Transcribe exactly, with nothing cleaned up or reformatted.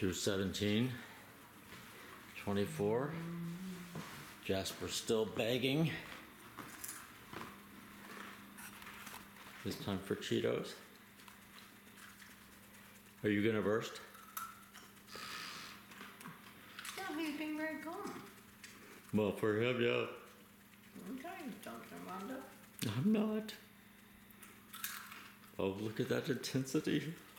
through seventeen. twenty-four. Jasper still begging. This time for Cheetos. Are you gonna burst? Yeah, he's being very calm. Well, for him, yeah. Okay, don't turn Rhonda. I'm not. Oh, look at that intensity.